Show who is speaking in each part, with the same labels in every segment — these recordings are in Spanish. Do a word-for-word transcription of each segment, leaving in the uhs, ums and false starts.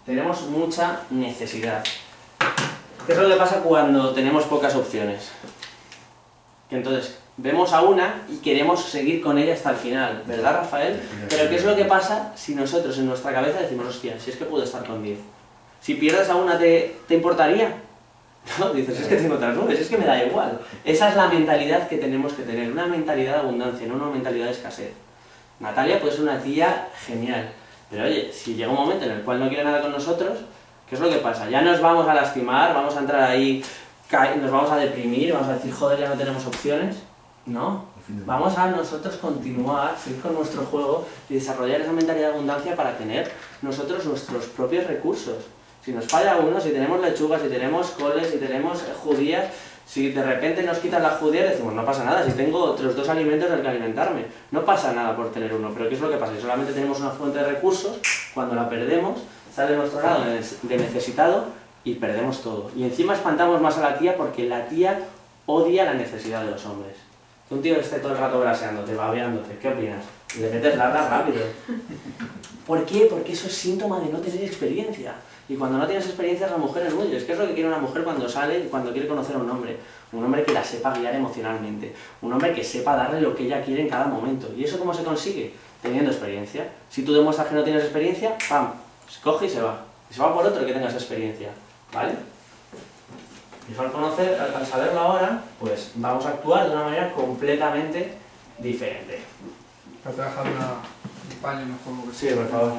Speaker 1: tenemos mucha necesidad. ¿Qué es lo que pasa cuando tenemos pocas opciones? Que entonces vemos a una y queremos seguir con ella hasta el final, ¿verdad, Rafael? Pero ¿qué es lo que pasa si nosotros en nuestra cabeza decimos, hostia, si es que puedo estar con diez? Si pierdes a una, ¿te, te importaría? No, dices, es que tengo otras nueve, es que me da igual. Esa es la mentalidad que tenemos que tener, una mentalidad de abundancia, no una mentalidad de escasez. Natalia puede ser una tía genial, pero oye, si llega un momento en el cual no quiere nada con nosotros, ¿qué es lo que pasa? Ya nos vamos a lastimar, vamos a entrar ahí, nos vamos a deprimir, vamos a decir, joder, ya no tenemos opciones. No, vamos a nosotros continuar, seguir con nuestro juego y desarrollar esa mentalidad de abundancia para tener nosotros nuestros propios recursos. Si nos falla uno, si tenemos lechugas, si tenemos coles, si tenemos judías, si de repente nos quitan las judías, decimos, no pasa nada, si tengo otros dos alimentos del que alimentarme. No pasa nada por tener uno, pero ¿qué es lo que pasa? Si solamente tenemos una fuente de recursos, cuando la perdemos, sale nuestro lado de necesitado y perdemos todo. Y encima espantamos más a la tía porque la tía odia la necesidad de los hombres. Que un tío esté todo el rato braseándote, babeándote, ¿qué opinas? Y le metes larga rápido. ¿Por qué? Porque eso es síntoma de no tener experiencia. Y cuando no tienes experiencia, las mujeres huyes. ¿Qué es lo que quiere una mujer cuando sale y cuando quiere conocer a un hombre? Un hombre que la sepa guiar emocionalmente. Un hombre que sepa darle lo que ella quiere en cada momento. ¿Y eso cómo se consigue? Teniendo experiencia. Si tú demuestras que no tienes experiencia, ¡pam! Se coge y se va. Y se va por otro que tengas experiencia. ¿Vale? Y al conocer, al saberlo ahora, pues vamos a actuar de una manera completamente diferente.
Speaker 2: Para trabajar una España mejor.
Speaker 1: Sí, por favor.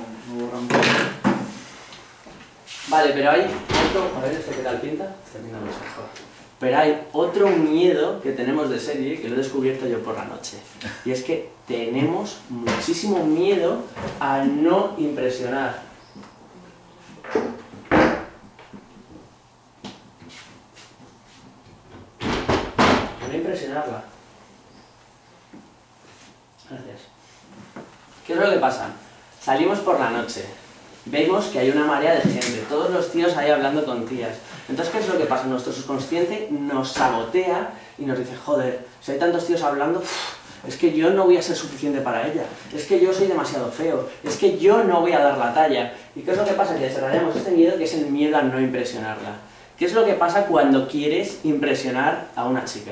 Speaker 1: Vale, pero hay otro... A ver, ¿este qué tal pinta? Este pinta mucho mejor. Pero hay otro miedo que tenemos de serie, que lo he descubierto yo por la noche. Y es que tenemos muchísimo miedo a no impresionar. A no impresionarla. Gracias. ¿Qué es lo que pasa? Salimos por la noche. Vemos que hay una marea de gente, todos los tíos ahí hablando con tías. Entonces, ¿qué es lo que pasa? Nuestro subconsciente nos sabotea y nos dice, joder, si hay tantos tíos hablando, uff, es que yo no voy a ser suficiente para ella, es que yo soy demasiado feo, es que yo no voy a dar la talla. ¿Y qué es lo que pasa? Que desarrollamos este miedo, que es el miedo a no impresionarla. ¿Qué es lo que pasa cuando quieres impresionar a una chica?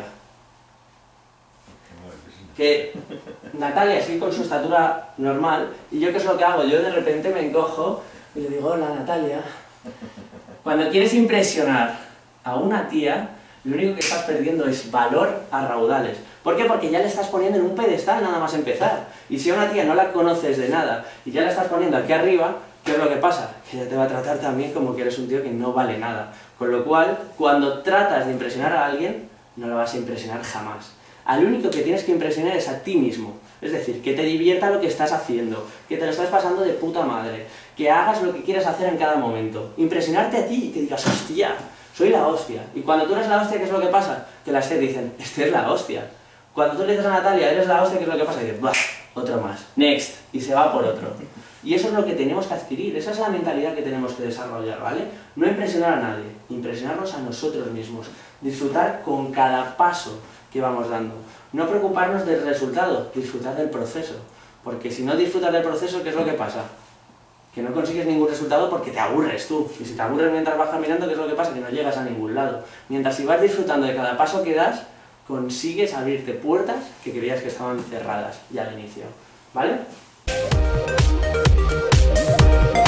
Speaker 1: Que Natalia sigue con su estatura normal y yo ¿qué es lo que hago? Yo de repente me encojo y le digo, hola Natalia. Cuando quieres impresionar a una tía, lo único que estás perdiendo es valor a raudales. ¿Por qué? Porque ya le estás poniendo en un pedestal nada más empezar. Y si a una tía no la conoces de nada y ya la estás poniendo aquí arriba, ¿qué es lo que pasa? Que ella te va a tratar también como que eres un tío que no vale nada. Con lo cual, cuando tratas de impresionar a alguien, no la vas a impresionar jamás. Al único que tienes que impresionar es a ti mismo. Es decir, que te divierta lo que estás haciendo, que te lo estás pasando de puta madre, que hagas lo que quieras hacer en cada momento. Impresionarte a ti, que digas, hostia, soy la hostia. Y cuando tú eres la hostia, ¿qué es lo que pasa? Que las te dicen, este es la hostia. Cuando tú le dices a Natalia, eres la hostia, ¿qué es lo que pasa? Y dices, bah, otro más, next, y se va por otro. Y eso es lo que tenemos que adquirir, esa es la mentalidad que tenemos que desarrollar, ¿vale? No impresionar a nadie, impresionarnos a nosotros mismos, disfrutar con cada paso que vamos dando. No preocuparnos del resultado, disfrutar del proceso. Porque si no disfrutas del proceso, ¿qué es lo que pasa? Que no consigues ningún resultado porque te aburres tú. Y si te aburres mientras vas caminando, ¿qué es lo que pasa? Que no llegas a ningún lado. Mientras si vas disfrutando de cada paso que das, consigues abrirte puertas que creías que estaban cerradas ya al inicio. ¿Vale?